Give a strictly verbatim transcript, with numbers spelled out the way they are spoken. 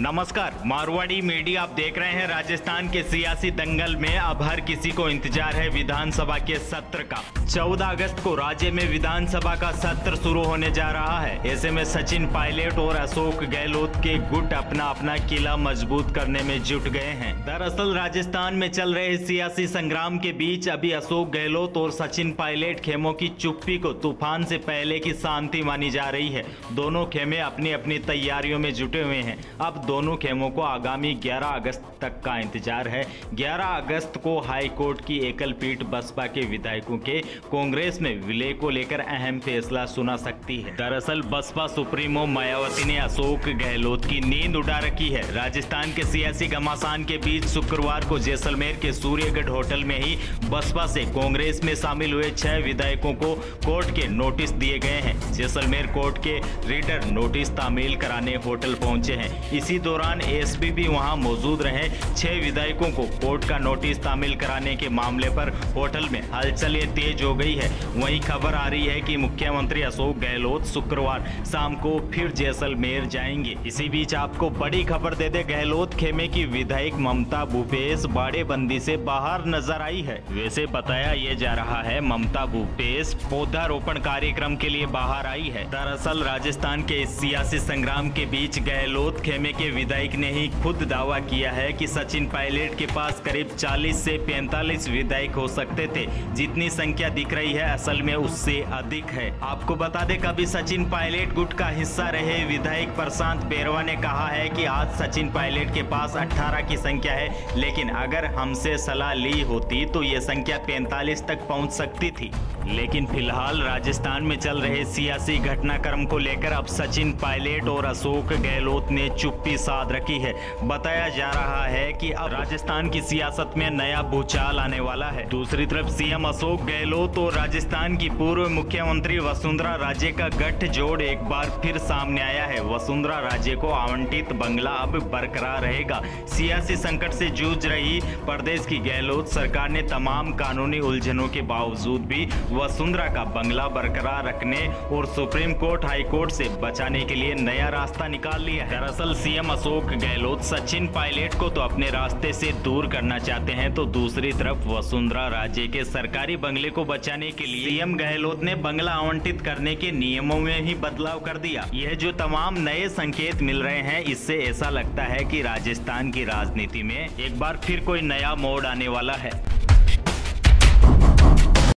नमस्कार, मारवाड़ी मीडिया आप देख रहे हैं। राजस्थान के सियासी दंगल में अब हर किसी को इंतजार है विधानसभा के सत्र का। चौदह अगस्त को राज्य में विधानसभा का सत्र शुरू होने जा रहा है। ऐसे में सचिन पायलट और अशोक गहलोत के गुट अपना अपना किला मजबूत करने में जुट गए हैं। दरअसल राजस्थान में चल रहे सियासी संग्राम के बीच अभी अशोक गहलोत और सचिन पायलट खेमों की चुप्पी को तूफान से पहले की शांति मानी जा रही है। दोनों खेमे अपनी अपनी तैयारियों में जुटे हुए हैं। अब दोनों खेमों को आगामी ग्यारह अगस्त तक का इंतजार है। ग्यारह अगस्त को हाई कोर्ट की एकल पीठ बसपा के विधायकों के कांग्रेस में विलय को लेकर अहम फैसला सुना सकती है। दरअसल बसपा सुप्रीमो मायावती ने अशोक गहलोत की नींद उड़ा रखी है। राजस्थान के सियासी घमासान के बीच शुक्रवार को जैसलमेर के सूर्यगढ़ होटल में ही बसपा से कांग्रेस में शामिल हुए छह विधायकों को कोर्ट के नोटिस दिए गए हैं। जैसलमेर कोर्ट के रीडर नोटिस तामील कराने होटल पहुंचे हैं। इसी दौरान एसपी भी वहां मौजूद रहे। छह विधायकों को कोर्ट का नोटिस तामील कराने के मामले पर होटल में हलचलें तेज हो गई है। वहीं खबर आ रही है कि मुख्यमंत्री अशोक गहलोत शुक्रवार शाम को फिर जैसलमेर जाएंगे। इसी बीच आपको बड़ी खबर दे दे, गहलोत खेमे की विधायक ममता भूपेश बाड़ेबंदी से बाहर नजर आई है। वैसे बताया यह जा रहा है ममता भूपेश पौधारोपण कार्यक्रम के लिए बाहर आई है। दरअसल राजस्थान के इस सियासी संग्राम के बीच गहलोत खेमे के विधायक ने ही खुद दावा किया है कि सचिन पायलट के पास करीब चालीस से पैंतालीस विधायक हो सकते थे। जितनी संख्या दिख रही है असल में उससे अधिक है। आपको बता दें, कभी सचिन पायलट गुट का हिस्सा रहे विधायक प्रशांत बेरवा ने कहा है कि आज सचिन पायलट के पास अठारह की संख्या है, लेकिन अगर हमसे सलाह ली होती तो ये संख्या पैंतालीस तक पहुंच सकती थी। लेकिन फिलहाल राजस्थान में चल रहे सियासी घटनाक्रम को लेकर अब सचिन पायलट और अशोक गहलोत ने चुप्पी साध रखी है। बताया जा रहा है कि अब राजस्थान की सियासत में नया भूचाल आने वाला है। दूसरी तरफ सीएम अशोक गहलोत और राजस्थान की पूर्व मुख्यमंत्री वसुंधरा राजे का गठजोड़ एक बार फिर सामने आया है। वसुंधरा राजे को आवंटित बंगला अब बरकरार रहेगा। सियासी संकट से जूझ रही प्रदेश की गहलोत सरकार ने तमाम कानूनी उलझनों के बावजूद भी वसुंधरा का बंगला बरकरार रखने और सुप्रीम कोर्ट हाई कोर्ट से बचाने के लिए नया रास्ता निकाल लिया है। दरअसल सीएम अशोक गहलोत सचिन पायलट को तो अपने रास्ते से दूर करना चाहते हैं, तो दूसरी तरफ वसुंधरा राजे के सरकारी बंगले को बचाने के लिए सीएम गहलोत ने बंगला आवंटित करने के नियमों में ही बदलाव कर दिया। यह जो तमाम नए संकेत मिल रहे हैं, इससे ऐसा लगता है कि राजस्थान की राजनीति में एक बार फिर कोई नया मोड़ आने वाला है।